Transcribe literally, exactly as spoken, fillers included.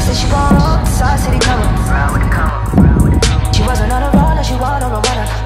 said she gon' roll the side city come up. She wasn't on a roller, she was on a runner.